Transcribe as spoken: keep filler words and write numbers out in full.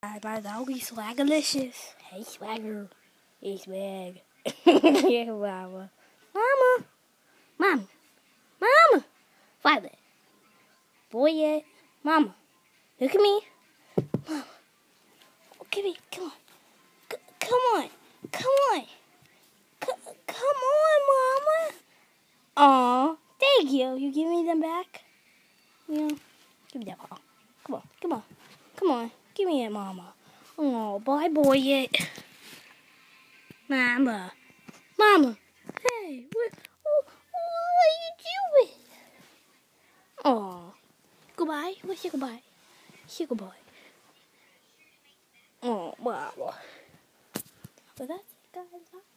Hi, my doggy swagalishis. Hey, swagger. Hey, swag. Yeah, mama. Mama. Mama. Mama. Violet. Boy, yeah. Mama. Look at me. Mama. Oh, give me. Come on. C come on. Come on. C come on, Mama. Aw. Thank you. You give me them back? Yeah. Give me that ball. Come on. Come on. Come on. Give me it, Mama. Oh, bye, boy, yet. Mama. Mama. Hey, what, what, what are you doing? Oh. Goodbye. What's your goodbye? Say goodbye. Oh, Mama. But that's it, guys.